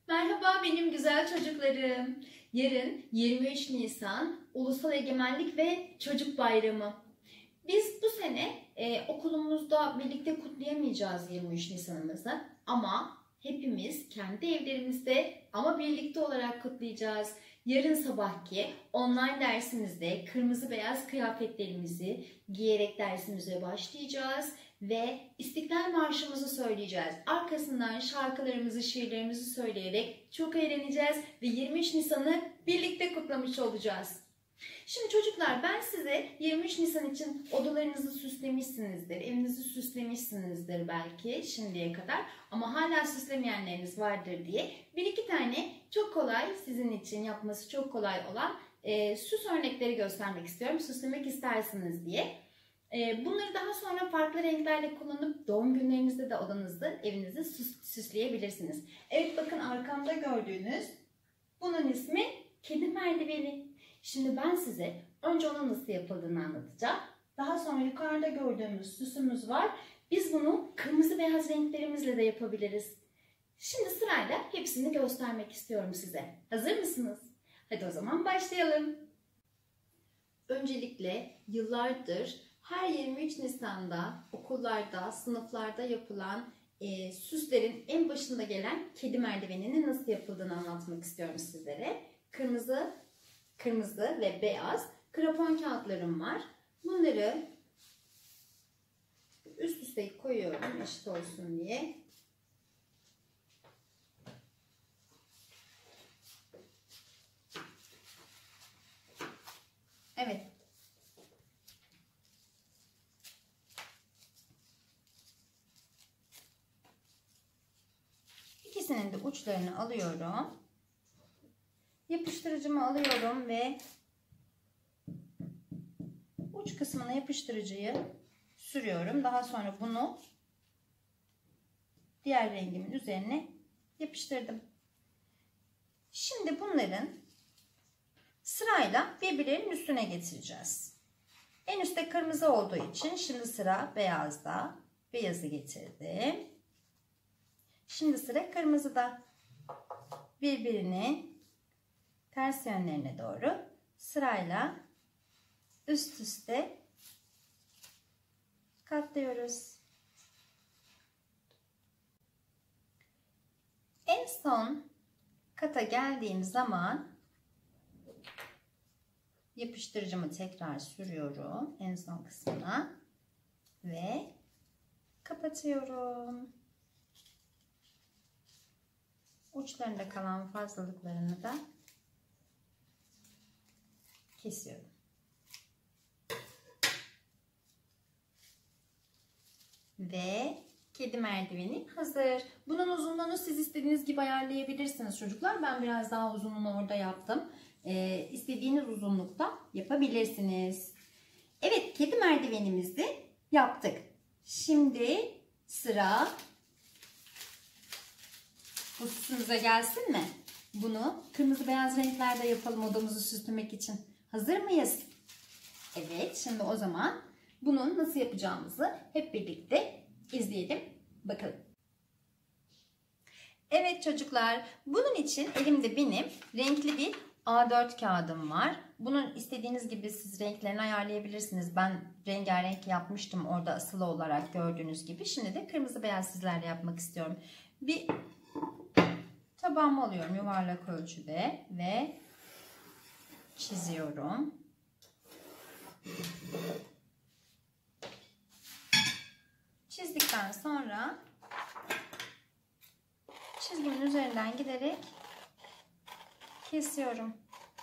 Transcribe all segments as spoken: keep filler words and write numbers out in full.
Merhaba benim güzel çocuklarım. Yarın yirmi üç Nisan Ulusal Egemenlik ve Çocuk Bayramı. Biz bu sene e, okulumuzda birlikte kutlayamayacağız yirmi üç Nisan'ımızı ama hepimiz kendi evlerimizde ama birlikte olarak kutlayacağız. Yarın sabahki online dersimizde kırmızı beyaz kıyafetlerimizi giyerek dersimize başlayacağız ve İstiklal Marşımızı söyleyeceğiz. Arkasından şarkılarımızı, şiirlerimizi söyleyerek çok eğleneceğiz ve yirmi üç Nisan'ı birlikte kutlamış olacağız. Şimdi çocuklar, ben size yirmi üç Nisan için odalarınızı süslemişsinizdir, evinizi süslemişsinizdir belki şimdiye kadar ama hala süslemeyenleriniz vardır diye bir iki tane çok kolay, sizin için yapması çok kolay olan e, süs örnekleri göstermek istiyorum. Süslemek istersiniz diye. E, bunları daha sonra farklı renklerle kullanıp doğum günlerinizde de odanızda, evinizi süs, süsleyebilirsiniz. Evet, bakın arkamda gördüğünüz bunun ismi kedi merdiveni. Şimdi ben size önce onun nasıl yapıldığını anlatacağım. Daha sonra yukarıda gördüğümüz süsümüz var. Biz bunu kırmızı beyaz renklerimizle de yapabiliriz. Şimdi sırayla hepsini göstermek istiyorum size. Hazır mısınız? Hadi o zaman başlayalım. Öncelikle yıllardır her yirmi üç Nisan'da okullarda, sınıflarda yapılan e, süslerin en başında gelen kedi merdiveninin nasıl yapıldığını anlatmak istiyorum sizlere. Kırmızı Kırmızı ve beyaz krapon kağıtlarım var. Bunları üst üste koyuyorum eşit olsun diye. Evet. İkisinin de uçlarını alıyorum. Yapıştırıcımı alıyorum ve uç kısmına yapıştırıcıyı sürüyorum. Daha sonra bunu diğer rengimin üzerine yapıştırdım. Şimdi bunların sırayla birbirlerinin üstüne getireceğiz. En üstte kırmızı olduğu için şimdi sıra beyazda. Beyazı getirdim. Şimdi sıra kırmızıda. Birbirini ters yönlerine doğru sırayla üst üste katlıyoruz. En son kata geldiğim zaman yapıştırıcımı tekrar sürüyorum en son kısmına ve kapatıyorum. Uçlarında kalan fazlalıklarını da kesiyorum. Ve kedi merdiveni hazır. Bunun uzunluğunu siz istediğiniz gibi ayarlayabilirsiniz çocuklar. Ben biraz daha uzunluğunu orada yaptım. Ee, istediğiniz uzunlukta yapabilirsiniz. Evet, kedi merdivenimizi yaptık. Şimdi sıra bu süsümüze gelsin mi? Bunu kırmızı beyaz renklerde yapalım odamızı süslemek için. Hazır mıyız? Evet, şimdi o zaman bunun nasıl yapacağımızı hep birlikte izleyelim. Bakalım. Evet çocuklar, bunun için elimde benim renkli bir A dört kağıdım var. Bunun istediğiniz gibi siz renklerini ayarlayabilirsiniz. Ben rengarenk yapmıştım orada asılı olarak gördüğünüz gibi. Şimdi de kırmızı beyaz sizlerle yapmak istiyorum. Bir tabağımı alıyorum yuvarlak ölçüde ve çiziyorum. Çizdikten sonra çizgimin üzerinden giderek kesiyorum.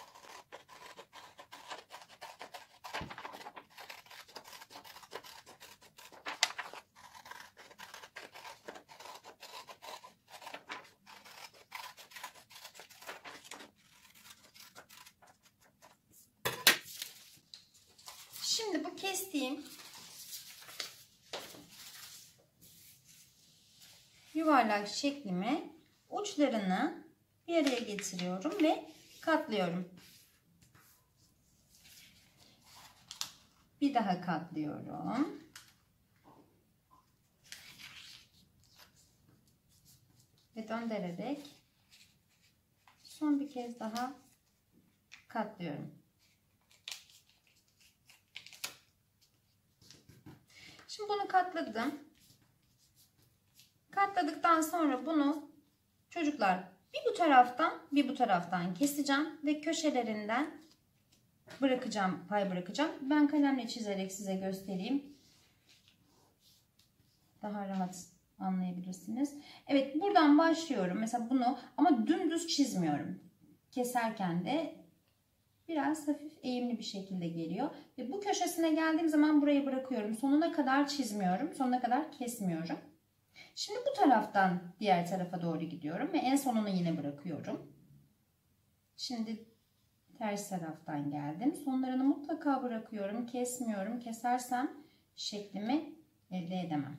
Şimdi bu kestiğim yuvarlak şeklimi uçlarını bir araya getiriyorum ve katlıyorum. Bir daha katlıyorum. Ve döndürerek Son bir kez daha katlıyorum. Şimdi bunu katladım. Katladıktan sonra bunu çocuklar bir bu taraftan bir bu taraftan keseceğim ve köşelerinden bırakacağım, pay bırakacağım. Ben kalemle çizerek size göstereyim. Daha rahat anlayabilirsiniz. Evet, buradan başlıyorum. Mesela bunu ama dümdüz çizmiyorum. Keserken de biraz hafif eğimli bir şekilde geliyor. Ve bu köşesine geldiğim zaman burayı bırakıyorum. Sonuna kadar çizmiyorum. Sonuna kadar kesmiyorum. Şimdi bu taraftan diğer tarafa doğru gidiyorum ve en sonunu yine bırakıyorum. Şimdi ters taraftan geldim. Sonlarını mutlaka bırakıyorum. Kesmiyorum. Kesersem şeklimi elde edemem.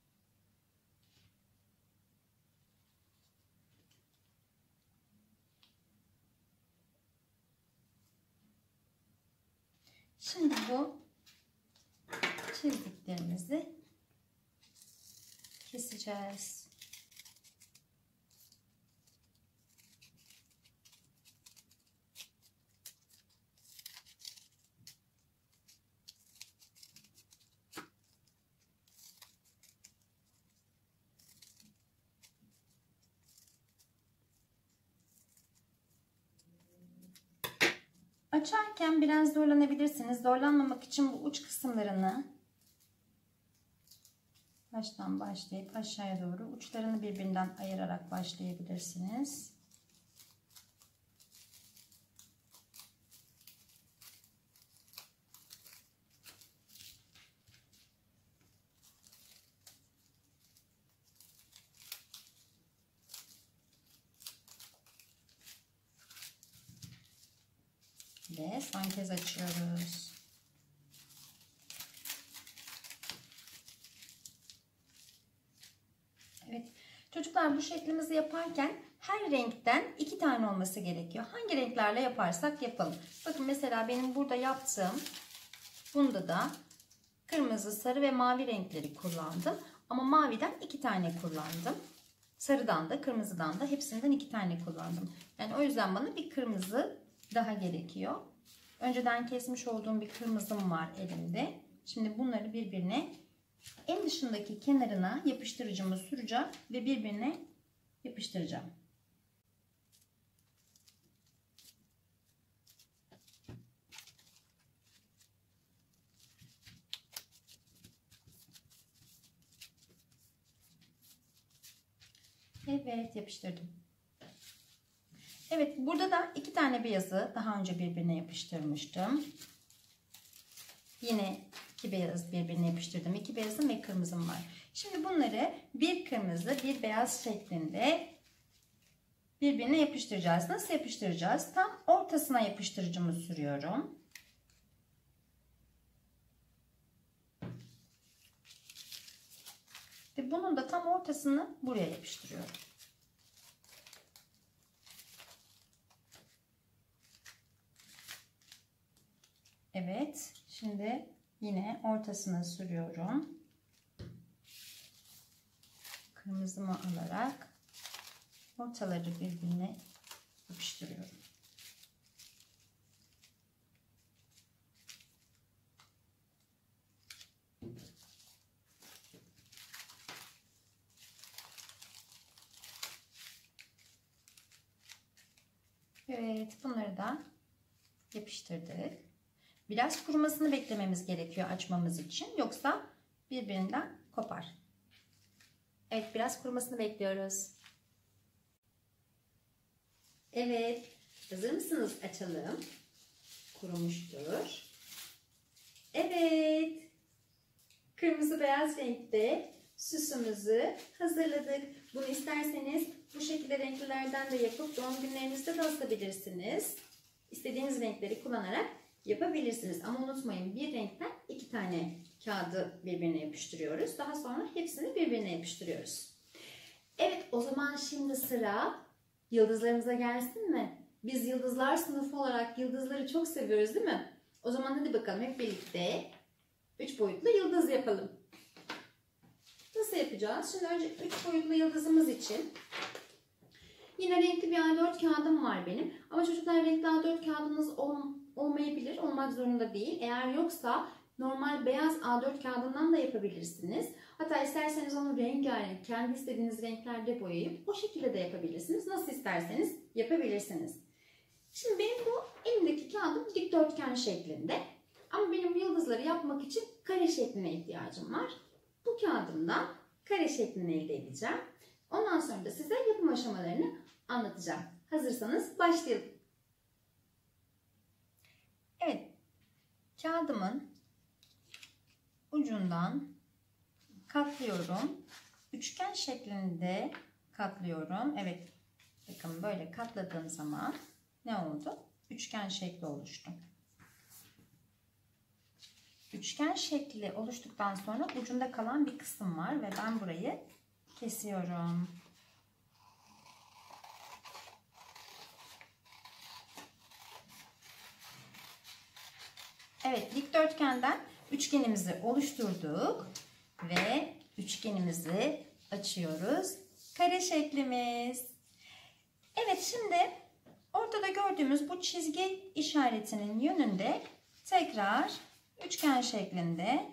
Şimdi bu çizdiklerimizi keseceğiz. Açarken biraz zorlanabilirsiniz. Zorlanmamak için bu uç kısımlarını baştan başlayıp aşağıya doğru uçlarını birbirinden ayırarak başlayabilirsiniz. Ve son kez açıyoruz. Evet. Çocuklar, bu şeklimizi yaparken her renkten iki tane olması gerekiyor. Hangi renklerle yaparsak yapalım. Bakın mesela benim burada yaptığım, bunda da kırmızı, sarı ve mavi renkleri kullandım. Ama maviden iki tane kullandım. Sarıdan da kırmızıdan da hepsinden iki tane kullandım. Yani o yüzden bana bir kırmızı daha gerekiyor. Önceden kesmiş olduğum bir kırmızım var elimde. Şimdi bunları birbirine en dışındaki kenarına yapıştırıcımı süreceğim ve birbirine yapıştıracağım. Evet, yapıştırdım. Evet, burada da iki tane beyazı daha önce birbirine yapıştırmıştım. Yine iki beyaz birbirine yapıştırdım. İki beyazım ve kırmızım var. Şimdi bunları bir kırmızı bir beyaz şeklinde birbirine yapıştıracağız. Nasıl yapıştıracağız? Tam ortasına yapıştırıcımı sürüyorum. Ve bunun da tam ortasını buraya yapıştırıyorum. Evet, şimdi yine ortasına sürüyorum. Kırmızımı alarak ortaları birbirine yapıştırıyorum. Evet, bunları da yapıştırdık. Biraz kurumasını beklememiz gerekiyor açmamız için. Yoksa birbirinden kopar. Evet, biraz kurumasını bekliyoruz. Evet, hazır mısınız? Açalım. Kurumuştur. Evet, kırmızı beyaz renkte süsümüzü hazırladık. Bunu isterseniz bu şekilde renklilerden de yapıp doğum günlerinizde de asabilirsiniz. İstediğiniz renkleri kullanarak yapabilirsiniz. Ama unutmayın, bir renkten iki tane kağıdı birbirine yapıştırıyoruz. Daha sonra hepsini birbirine yapıştırıyoruz. Evet, o zaman şimdi sıra yıldızlarımıza gelsin mi? Biz yıldızlar sınıfı olarak yıldızları çok seviyoruz, değil mi? O zaman hadi bakalım hep birlikte üç boyutlu yıldız yapalım. Nasıl yapacağız? Şimdi önce üç boyutlu yıldızımız için yine yine renkli bir A dört kağıdım var benim. Ama çocuklar renkli A dört kağıdınız ol, olmayabilir. Olmak zorunda değil. Eğer yoksa normal beyaz A dört kağıdından da yapabilirsiniz. Hatta isterseniz onu rengarenk, kendi istediğiniz renklerde boyayıp o şekilde de yapabilirsiniz. Nasıl isterseniz yapabilirsiniz. Şimdi benim bu elimdeki kağıdım dikdörtgen şeklinde. Ama benim yıldızları yapmak için kare şekline ihtiyacım var. Bu kağıdımdan kare şeklini elde edeceğim. Ondan sonra da size yapım aşamalarını anlatacağım. Hazırsanız başlayalım. Evet, kağıdımın ucundan katlıyorum. Üçgen şeklinde katlıyorum. Evet, bakın böyle katladığım zaman ne oldu? Üçgen şekli oluştu. Üçgen şekli oluştuktan sonra ucunda kalan bir kısım var ve ben burayı kesiyorum. Evet, dikdörtgenden üçgenimizi oluşturduk ve üçgenimizi açıyoruz. Kare şeklimiz. Evet, şimdi ortada gördüğümüz bu çizgi işaretinin yönünde tekrar üçgen şeklinde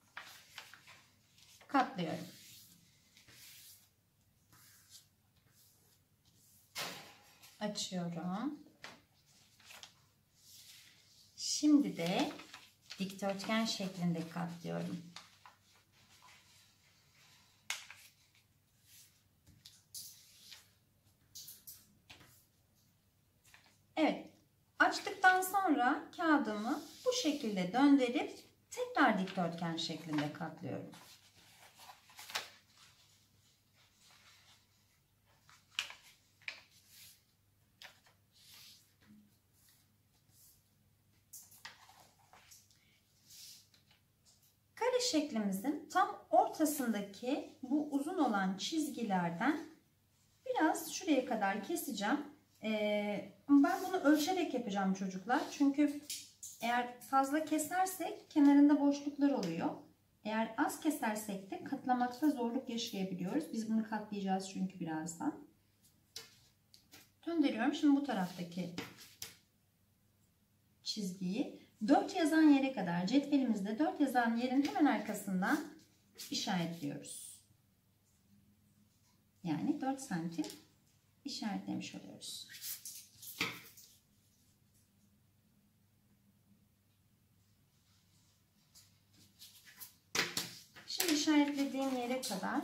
katlıyorum. Açıyorum. Şimdi de dikdörtgen şeklinde katlıyorum. Evet. Açtıktan sonra kağıdımı bu şekilde döndürüp tekrar dikdörtgen şeklinde katlıyorum. Kare şeklimizin tam ortasındaki bu uzun olan çizgilerden biraz şuraya kadar keseceğim. Ee, ben bunu ölçerek yapacağım çocuklar. Çünkü eğer fazla kesersek kenarında boşluklar oluyor. Eğer az kesersek de katlamakta zorluk yaşayabiliyoruz. Biz bunu katlayacağız çünkü birazdan. Döndürüyorum. Şimdi bu taraftaki çizgiyi dört yazan yere kadar, cetvelimizde dört yazan yerin hemen arkasından işaretliyoruz. Yani dört santim işaretlemiş oluyoruz. Şimdi işaretlediğim yere kadar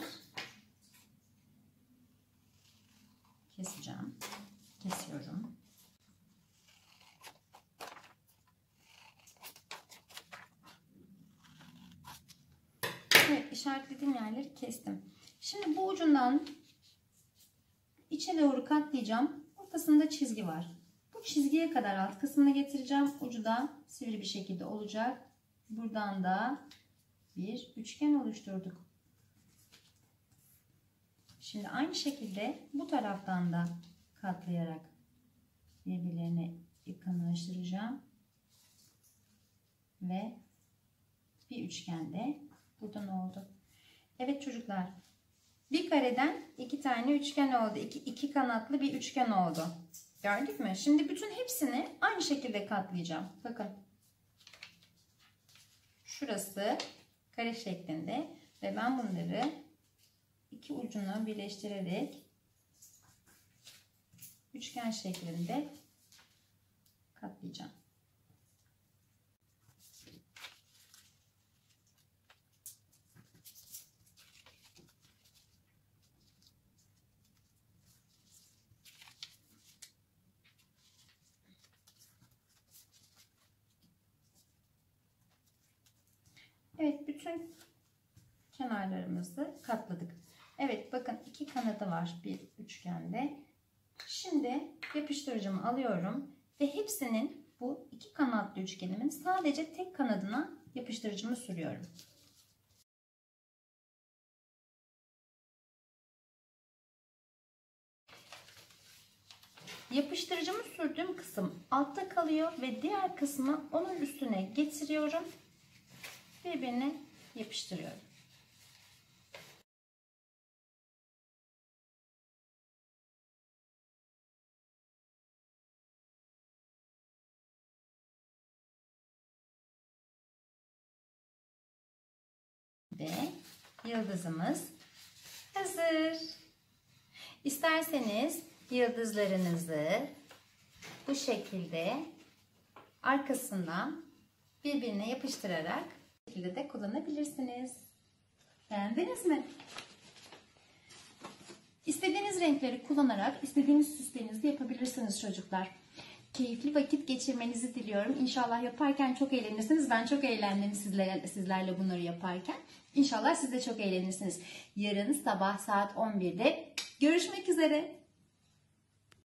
keseceğim. Kesiyorum. Evet, işaretlediğim yerleri kestim. Şimdi bu ucundan içe doğru katlayacağım. Ortasında çizgi var. Bu çizgiye kadar alt kısmını getireceğim. Ucu da sivri bir şekilde olacak. Buradan da bir üçgen oluşturduk. Şimdi aynı şekilde bu taraftan da katlayarak birbirlerine yakınlaştıracağım. Ve bir üçgen de buradan oldu. Evet çocuklar. Bir kareden iki tane üçgen oldu. İki, iki kanatlı bir üçgen oldu. Gördük mü? Şimdi bütün hepsini aynı şekilde katlayacağım. Bakın. Şurası kare şeklinde ve ben bunları iki ucunu birleştirerek üçgen şeklinde katlayacağım. Evet, bütün kenarlarımızı katladık. Evet, bakın iki kanadı var bir üçgende. Şimdi yapıştırıcımı alıyorum ve hepsinin bu iki kanatlı üçgenimin sadece tek kanadına yapıştırıcımı sürüyorum. Yapıştırıcımı sürdüğüm kısım altta kalıyor ve diğer kısmı onun üstüne getiriyorum. Birbirine yapıştırıyorum. ve yıldızımız hazır. İsterseniz yıldızlarınızı bu şekilde arkasından birbirine yapıştırarak bu şekilde de kullanabilirsiniz. Beğendiniz mi? İstediğiniz renkleri kullanarak istediğiniz süslerinizi yapabilirsiniz çocuklar. Keyifli vakit geçirmenizi diliyorum. İnşallah yaparken çok eğlenirsiniz. Ben çok eğlendim sizlerle, sizlerle bunları yaparken. İnşallah siz de çok eğlenirsiniz. Yarın sabah saat on birde görüşmek üzere.